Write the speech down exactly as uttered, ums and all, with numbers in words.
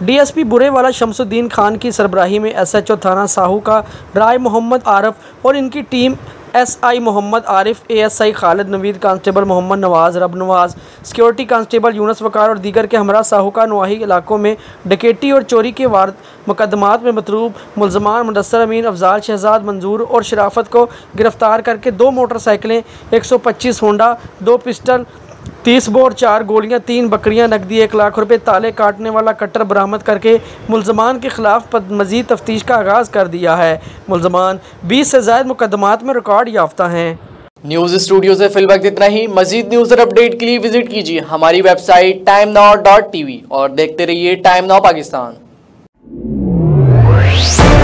DSP Burewala Shamsuddin Khan की सरबराही में SHO थाना साहू का राय मोहम्मद आरफ और इनकी team SI Mohammad Arif, ASI Khalid Naveed, constable Mohammad Nawaz, Rab Nawaz, security constable Younus Waqar और दीगर के हमरा साहू का नवाही इलाकों में डकैती और चोरी के वार मुकदमात में मतलूब मुलजमान मुदस्सर अमीन, अफजाल शहजाद, मंजूर और शराफत को गिरफ्तार करके दो मोटरसाइकिलें, एक सौ पच्चीस होंडा, दो पिस्टल, तीस बोर, चार गोलियां, तीन बकरियां, नकदी एक लाख रुपए, ताले काटने वाला कट्टर बरामद करके मुलजमान के खिलाफ मजीद तफ्तीश का आगाज़ कर दिया है। मुलजमान बीस से ज़ायद मुकदमात में रिकॉर्ड याफ्ता हैं। न्यूज़ स्टूडियो से फिलहाल इतना ही। मजीद न्यूज़ और अपडेट के लिए विजिट कीजिए हमारी website time now dot T V और देखते रहिए टाइम नाउ पाकिस्तान।